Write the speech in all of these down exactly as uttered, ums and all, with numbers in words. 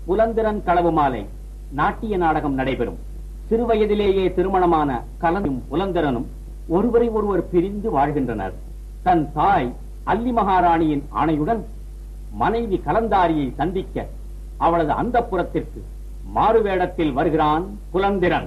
புலந்திரன் களவு மாலை நாட்டிய நாடகம் நடைபெறும். சிறுவயதிலேயே திருமணமான கலந்தும் புலந்திரனும் ஒருவரை ஒருவர் பிரிந்து வாழ்கின்றனர். தன் தாய் அல்லி மகாராணியின் ஆணையுடன் மனைவி கலந்தாரியை சந்திக்க அவளது அந்தப்புறத்திற்கு மாறுவேடத்தில் வருகிறான் புலந்திரன்.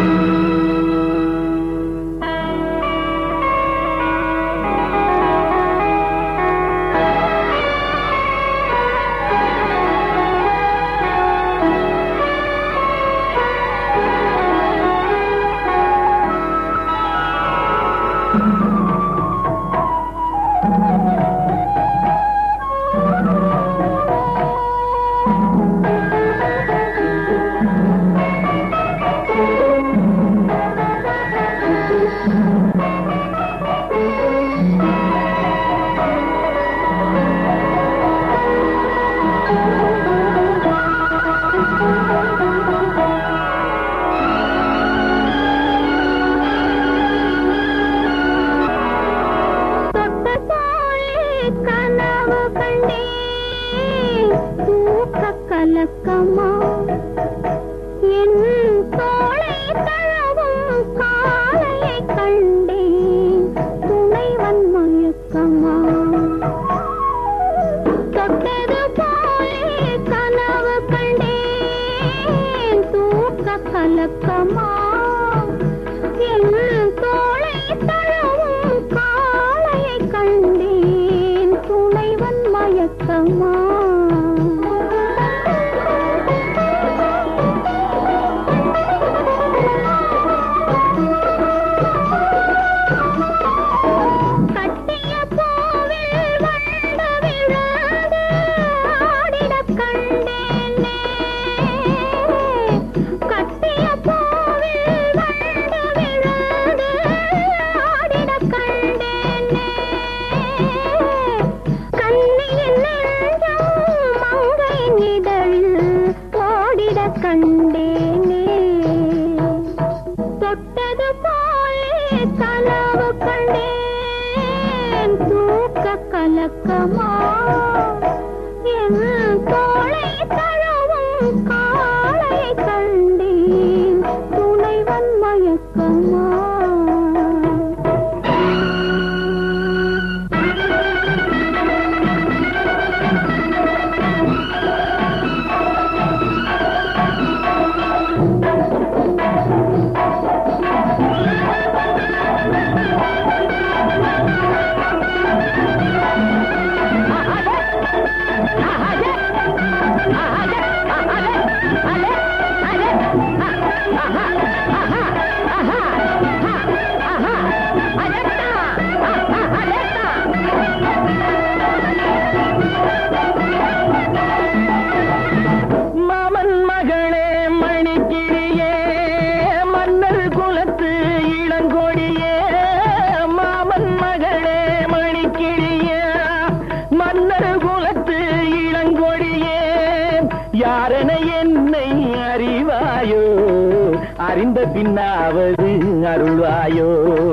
பின்னாவது அருள்வாயோ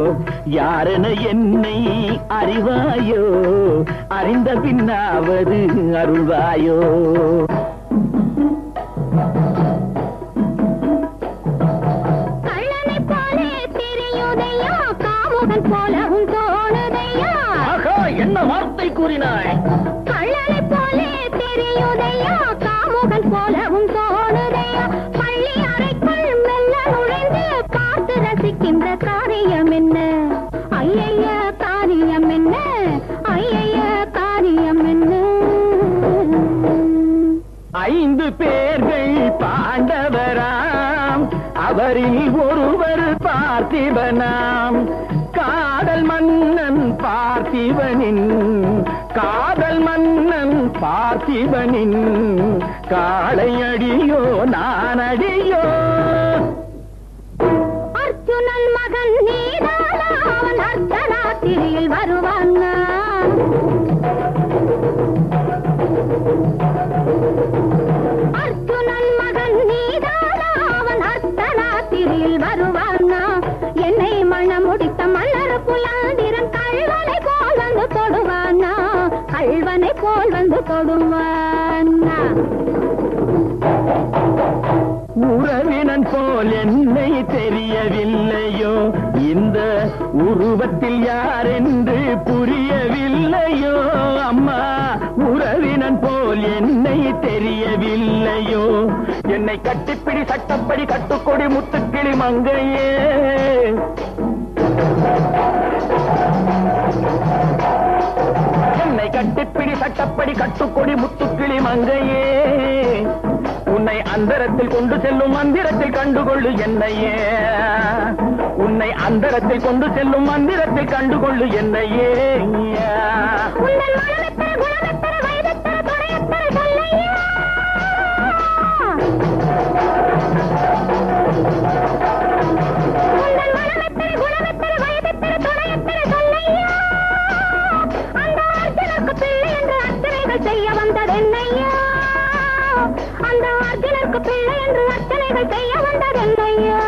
யாரென என்னை அறிவாயோ அறிந்த பின்னாவது அருள்வாயோ கள்ளனை போலே தெரியுதையா காமுகன் போலவும் தோணுதையா என்ன வார்த்தை கூறினாய் கள்ளனை போலே தெரியுதையா காமுகன் போலவும் தோணுதையா பள்ளி அறைக்குள் மெல்ல நுழைந்து பார்த்து ரசிக்கின்ற காரியம் என்ன ஐய காரியம் என்ன ஐய காரியம் என்ன ஐந்து பேர்கள் பாண்டவராம் அவரில் ஒருவர் பார்த்திபனாம் காதல் மன்னன் பார்த்திபனின் காதல் மன்னன் பார்த்திபனின் காளையடியோ நானடியோ அர்ஜுனன் மகன் நீதானா அவன் அர்த்தராத்திரியில் வருவான் அர்ஜுனன் மகன் நீதானா அவன் அர்த்தராத்திரியில் வருவான் என்னை மனம் முடித்த மலர் புலாந்திரன் கள்வனை போல் வந்து தொடுவானா கள்வனை போல் வந்து தொடுவானா போல் என்னை தெரியவில்லையோ, இந்த உருவத்தில் யார் என்று புரியவில்லையோ, அம்மா உறவினன் போல் என்னை தெரியவில்லையோ, என்னை கட்டிப்பிடி சட்டப்படி கட்டுக்கொடி முத்துக்கிளி மங்கையே, என்னை கட்டிப்பிடி சட்டப்படி கட்டுக்கொடி முத்துக்கிளி மங்கையே, உன்னை அந்தரத்தில் கொண்டு செல்லும் மந்திரத்தில் கண்டுகொள்ளு என்னையே, உன்னை அந்தரத்தில் கொண்டு செல்லும் மந்திரத்தில் கண்டுகொள்ளு என்னையே. செய்ய வந்ததென்னையா, அந்த அர்ஜுனருக்கு பிள்ளை என்று அர்ச்சனைகள் செய்ய வந்ததென்னையா.